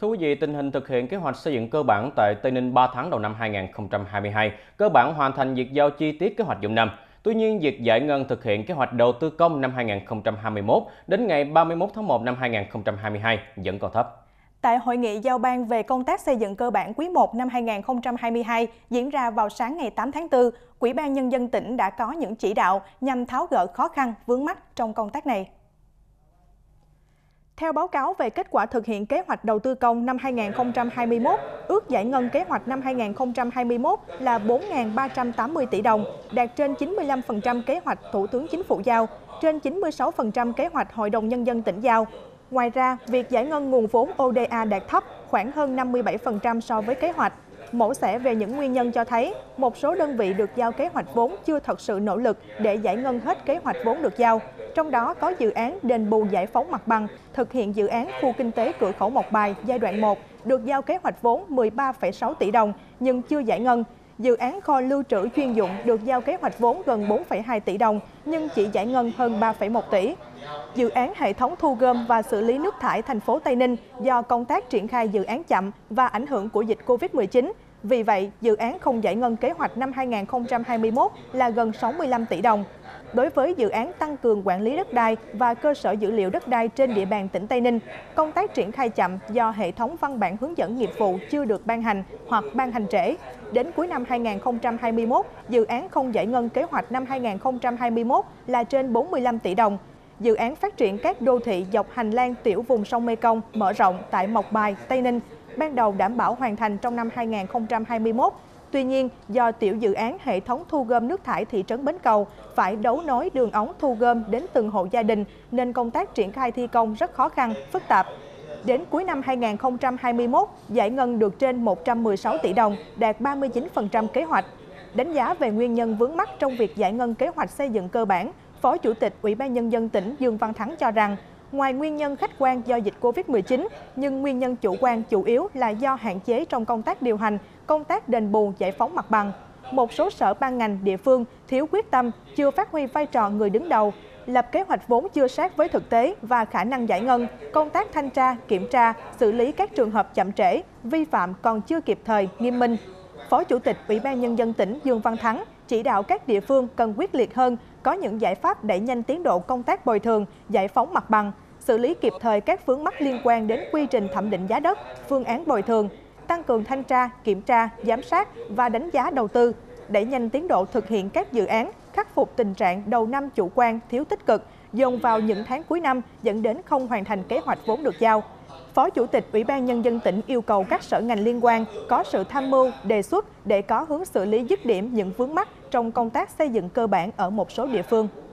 Thưa quý vị, tình hình thực hiện kế hoạch xây dựng cơ bản tại Tây Ninh 3 tháng đầu năm 2022 cơ bản hoàn thành việc giao chi tiết kế hoạch dụng năm. Tuy nhiên, việc giải ngân thực hiện kế hoạch đầu tư công năm 2021 đến ngày 31 tháng 1 năm 2022 vẫn còn thấp. Tại hội nghị giao ban về công tác xây dựng cơ bản quý 1 năm 2022 diễn ra vào sáng ngày 8 tháng 4, Ủy ban Nhân dân tỉnh đã có những chỉ đạo nhằm tháo gỡ khó khăn vướng mắc trong công tác này. Theo báo cáo về kết quả thực hiện kế hoạch đầu tư công năm 2021, ước giải ngân kế hoạch năm 2021 là 4.380 tỷ đồng, đạt trên 95% kế hoạch Thủ tướng Chính phủ giao, trên 96% kế hoạch Hội đồng Nhân dân tỉnh giao. Ngoài ra, việc giải ngân nguồn vốn ODA đạt thấp, khoảng hơn 57% so với kế hoạch. Mổ xẻ về những nguyên nhân cho thấy, một số đơn vị được giao kế hoạch vốn chưa thật sự nỗ lực để giải ngân hết kế hoạch vốn được giao. Trong đó có dự án đền bù giải phóng mặt bằng, thực hiện dự án khu kinh tế cửa khẩu Mộc Bài giai đoạn 1, được giao kế hoạch vốn 13,6 tỷ đồng nhưng chưa giải ngân. Dự án kho lưu trữ chuyên dụng được giao kế hoạch vốn gần 4,2 tỷ đồng nhưng chỉ giải ngân hơn 3,1 tỷ. Dự án hệ thống thu gom và xử lý nước thải thành phố Tây Ninh do công tác triển khai dự án chậm và ảnh hưởng của dịch Covid-19. Vì vậy, dự án không giải ngân kế hoạch năm 2021 là gần 65 tỷ đồng. Đối với dự án tăng cường quản lý đất đai và cơ sở dữ liệu đất đai trên địa bàn tỉnh Tây Ninh, công tác triển khai chậm do hệ thống văn bản hướng dẫn nghiệp vụ chưa được ban hành hoặc ban hành trễ. Đến cuối năm 2021, dự án không giải ngân kế hoạch năm 2021 là trên 45 tỷ đồng. Dự án phát triển các đô thị dọc hành lang tiểu vùng sông Mekong mở rộng tại Mộc Bài, Tây Ninh, ban đầu đảm bảo hoàn thành trong năm 2021. Tuy nhiên, do tiểu dự án hệ thống thu gom nước thải thị trấn Bến Cầu phải đấu nối đường ống thu gom đến từng hộ gia đình nên công tác triển khai thi công rất khó khăn, phức tạp. Đến cuối năm 2021, giải ngân được trên 116 tỷ đồng, đạt 39% kế hoạch. Đánh giá về nguyên nhân vướng mắc trong việc giải ngân kế hoạch xây dựng cơ bản, Phó Chủ tịch Ủy ban Nhân dân tỉnh Dương Văn Thắng cho rằng, ngoài nguyên nhân khách quan do dịch Covid-19, nhưng nguyên nhân chủ quan chủ yếu là do hạn chế trong công tác điều hành, công tác đền bù giải phóng mặt bằng. Một số sở ban ngành địa phương thiếu quyết tâm, chưa phát huy vai trò người đứng đầu, lập kế hoạch vốn chưa sát với thực tế và khả năng giải ngân, công tác thanh tra, kiểm tra, xử lý các trường hợp chậm trễ, vi phạm còn chưa kịp thời, nghiêm minh. Phó Chủ tịch Ủy ban Nhân dân tỉnh Dương Văn Thắng chỉ đạo các địa phương cần quyết liệt hơn, có những giải pháp đẩy nhanh tiến độ công tác bồi thường, giải phóng mặt bằng, xử lý kịp thời các vướng mắc liên quan đến quy trình thẩm định giá đất, phương án bồi thường, tăng cường thanh tra, kiểm tra, giám sát và đánh giá đầu tư, đẩy nhanh tiến độ thực hiện các dự án, khắc phục tình trạng đầu năm chủ quan, thiếu tích cực, dồn vào những tháng cuối năm dẫn đến không hoàn thành kế hoạch vốn được giao. Phó Chủ tịch Ủy ban Nhân dân tỉnh yêu cầu các sở ngành liên quan có sự tham mưu, đề xuất để có hướng xử lý dứt điểm những vướng mắc trong công tác xây dựng cơ bản ở một số địa phương.